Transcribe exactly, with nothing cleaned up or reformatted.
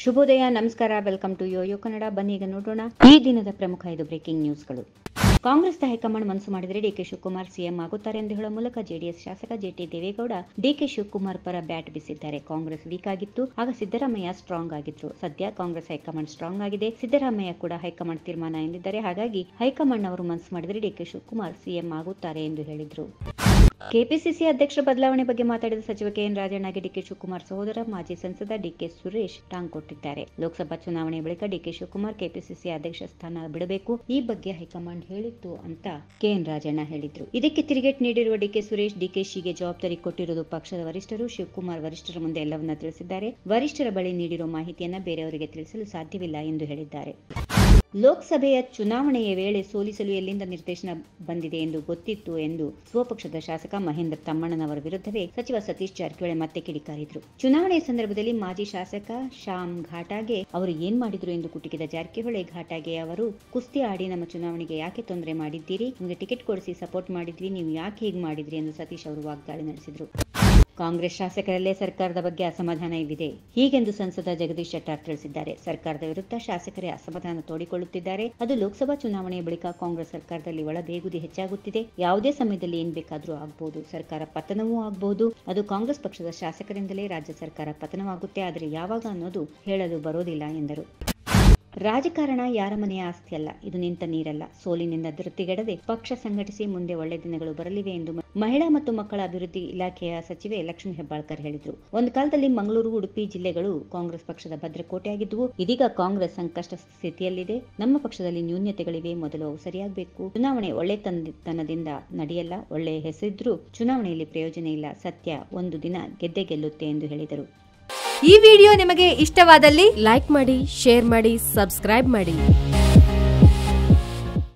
ಶುಭೋದಯ, ನಮಸ್ಕಾರ, welcome to Yoyo Kannada. ಬನ್ನಿ ಈಗ ನೋಡೋಣ ಈ ದಿನದ ಪ್ರಮುಖ ಐದು ಬ್ರೇಕಿಂಗ್ ನ್ಯೂಸ್ಗಳು. ಕಾಂಗ್ರೆಸ್ ಹೈಕಮಾಂಡ್ ಮನಸ್ಸು ಮಾಡಿದರೆ ಡಿಕೆ ಶಿವಕುಮಾರ್ ಸಿಎಂ ಆಗುತ್ತಾರೆ ಎಂದು ಹೇಳುವ ಮೂಲಕ ಜೆಡಿಎಸ್ ಶಾಸಕ ಜೆಟಿ ದೇವೇಗೌಡ ಡಿಕೆ ಶಿವಕುಮಾರ್ ಪರ ಬ್ಯಾಟ್ ಬೀಸಿದ್ದಾರೆ. ಕಾಂಗ್ರೆಸ್ ವೀಕ್ ಆಗಿತ್ತು, ಆಗ ಸಿದ್ದರಾಮಯ್ಯ ಸ್ಟ್ರಾಂಗ್ ಆಗಿದ್ರು. ಸದ್ಯ ಕಾಂಗ್ರೆಸ್ ಹೈಕಮಾಂಡ್ ಸ್ಟ್ರಾಂಗ್ ಆಗಿದೆ, ಸಿದ್ದರಾಮಯ್ಯ ಕೂಡ ಹೈಕಮಾಂಡ್ ತೀರ್ಮಾನ ಎಂದಿದ್ದಾರೆ. ಹಾಗಾಗಿ ಹೈಕಮಾಂಡ್ ಅವರು ಮನಸ್ಸು ಮಾಡಿದರೆ ಡಿಕೆ ಶಿವಕುಮಾರ್ ಸಿಎಂ ಆಗುತ್ತಾರೆ ಎಂದು ಹೇಳಿದ್ರು. ಕೆಪಿಸಿಸಿ ಅಧ್ಯಕ್ಷರ ಬದಲಾವಣೆ ಬಗ್ಗೆ ಮಾತಾಡಿದ ಸಚಿವ ಕೆಎನ್ ರಾಜಣ್ಣಗೆ ಡಿಕೆ ಶಿವಕುಮಾರ್ ಸಹೋದರ ಮಾಜಿ ಸಂಸದ ಡಿಕೆ ಸುರೇಶ್ ಟಾಂಗ್ ಕೊಟ್ಟಿದ್ದಾರೆ. ಲೋಕಸಭಾ ಚುನಾವಣೆ ಬಳಿಕ ಡಿಕೆ ಶಿವಕುಮಾರ್ ಕೆಪಿಸಿಸಿ ಅಧ್ಯಕ್ಷ ಸ್ಥಾನ ಬಿಡಬೇಕು, ಈ ಬಗ್ಗೆ ಹೈಕಮಾಂಡ್ ಹೇಳಿತ್ತು ಅಂತ ಕೆಎನ್ ರಾಜಣ್ಣ ಹೇಳಿದ್ರು. ಇದಕ್ಕೆ ತಿರುಗೇಟ್ ನೀಡಿರುವ ಡಿಕೆ ಸುರೇಶ್, ಡಿಕೆಶಿಗೆ ಜವಾಬ್ದಾರಿ ಕೊಟ್ಟಿರುವುದು ಪಕ್ಷದ ವರಿಷ್ಠರು. ಶಿವಕುಮಾರ್ ವರಿಷ್ಠರ ಮುಂದೆ ಎಲ್ಲವನ್ನ ತಿಳಿಸಿದ್ದಾರೆ. ವರಿಷ್ಠರ ಬಳಿ ನೀಡಿರುವ ಮಾಹಿತಿಯನ್ನ ಬೇರೆಯವರಿಗೆ ತಿಳಿಸಲು ಸಾಧ್ಯವಿಲ್ಲ ಎಂದು ಹೇಳಿದ್ದಾರೆ. ಲೋಕಸಭೆಯ ಚುನಾವಣೆಯ ವೇಳೆ ಸೋಲಿಸಲು ಎಲ್ಲಿಂದ ನಿರ್ದೇಶನ ಬಂದಿದೆ ಎಂದು ಗೊತ್ತಿತ್ತು ಎಂದು ಸ್ವಪಕ್ಷದ ಶಾಸಕ ಮಹೇಂದ್ರ ತಮ್ಮಣ್ಣನವರ ವಿರುದ್ಧವೇ ಸಚಿವ ಸತೀಶ್ ಜಾರಕಿಹೊಳಿ ಮತ್ತೆ ಕಿಡಿಕಾರಿದ್ರು. ಚುನಾವಣೆಯ ಸಂದರ್ಭದಲ್ಲಿ ಮಾಜಿ ಶಾಸಕ ಶ್ಯಾಮ್ ಘಾಟಾಗೆ ಅವರು ಏನ್ ಮಾಡಿದ್ರು ಎಂದು ಕುಟುಕಿದ ಜಾರಕಿಹೊಳಿ, ಘಾಟಾಗೆ ಅವರು ಕುಸ್ತಿ ಆಡಿ ನಮ್ಮ ಚುನಾವಣೆಗೆ ಯಾಕೆ ತೊಂದರೆ ಮಾಡಿದ್ದೀರಿ, ನಿಮಗೆ ಟಿಕೆಟ್ ಕೊಡಿಸಿ ಸಪೋರ್ಟ್ ಮಾಡಿದ್ವಿ, ನೀವು ಯಾಕೆ ಹೀಗೆ ಮಾಡಿದ್ರಿ ಎಂದು ಸತೀಶ್ ಅವರು ವಾಗ್ದಾಳಿ ನಡೆಸಿದ್ರು. ಕಾಂಗ್ರೆಸ್ ಶಾಸಕರಲ್ಲೇ ಸರ್ಕಾರದ ಬಗ್ಗೆ ಅಸಮಾಧಾನ ಇದೆ, ಹೀಗೆಂದು ಸಂಸದ ಜಗದೀಶ್ ಶೆಟ್ಟರ್ ತಿಳಿಸಿದ್ದಾರೆ. ಸರ್ಕಾರದ ವಿರುದ್ಧ ಶಾಸಕರೇ ಅಸಮಾಧಾನ ತೋಡಿಕೊಳ್ಳುತ್ತಿದ್ದಾರೆ. ಅದು ಲೋಕಸಭಾ ಚುನಾವಣೆಯ ಬಳಿಕ ಕಾಂಗ್ರೆಸ್ ಸರ್ಕಾರದಲ್ಲಿ ಒಳಬೇಗುದಿ ಹೆಚ್ಚಾಗುತ್ತಿದೆ. ಯಾವುದೇ ಸಮಯದಲ್ಲಿ ಏನ್ ಬೇಕಾದ್ರೂ ಆಗಬಹುದು, ಸರ್ಕಾರ ಪತನವೂ ಆಗಬಹುದು. ಅದು ಕಾಂಗ್ರೆಸ್ ಪಕ್ಷದ ಶಾಸಕರಿಂದಲೇ ರಾಜ್ಯ ಸರ್ಕಾರ ಪತನವಾಗುತ್ತೆ, ಆದರೆ ಯಾವಾಗ ಅನ್ನೋದು ಹೇಳಲು ಬರೋದಿಲ್ಲ ಎಂದರು. ರಾಜಕಾರಣ ಯಾರ ಮನೆಯ ಆಸ್ತಿಯಲ್ಲ, ಇದು ನಿಂತ ನೀರಲ್ಲ. ಸೋಲಿನಿಂದ ಧೃತಿಗೆಡದೆ ಪಕ್ಷ ಸಂಘಟಿಸಿ ಮುಂದೆ ಒಳ್ಳೆ ದಿನಗಳು ಬರಲಿವೆ ಎಂದು ಮಹಿಳಾ ಮತ್ತು ಮಕ್ಕಳ ಅಭಿವೃದ್ಧಿ ಇಲಾಖೆಯ ಸಚಿವೆ ಲಕ್ಷ್ಮೀ ಹೆಬ್ಬಾಳ್ಕರ್ ಹೇಳಿದರು. ಒಂದು ಕಾಲದಲ್ಲಿ ಮಂಗಳೂರು, ಉಡುಪಿ ಜಿಲ್ಲೆಗಳು ಕಾಂಗ್ರೆಸ್ ಪಕ್ಷದ ಭದ್ರಕೋಟೆಯಾಗಿದ್ದವು. ಇದೀಗ ಕಾಂಗ್ರೆಸ್ ಸಂಕಷ್ಟ ಸ್ಥಿತಿಯಲ್ಲಿದೆ. ನಮ್ಮ ಪಕ್ಷದಲ್ಲಿ ನ್ಯೂನ್ಯತೆಗಳಿವೆ, ಮೊದಲು ಅವು ಸರಿಯಾಗಬೇಕು. ಚುನಾವಣೆ ಒಳ್ಳೆತನದಿಂದ ನಡೆಯಲ್ಲ, ಒಳ್ಳೆ ಹೆಸರಿದ್ರೂ ಚುನಾವಣೆಯಲ್ಲಿ ಪ್ರಯೋಜನ ಇಲ್ಲ. ಸತ್ಯ ಒಂದು ದಿನ ಗೆದ್ದೆ ಗೆಲ್ಲುತ್ತೆ ಎಂದು ಹೇಳಿದರು. ಈ ವಿಡಿಯೋ ನಿಮಗೆ ಇಷ್ಟವಾದಲ್ಲಿ ಲೈಕ್ ಮಾಡಿ, ಶೇರ್ ಮಾಡಿ, ಸಬ್ಸ್ಕ್ರೈಬ್ ಮಾಡಿ.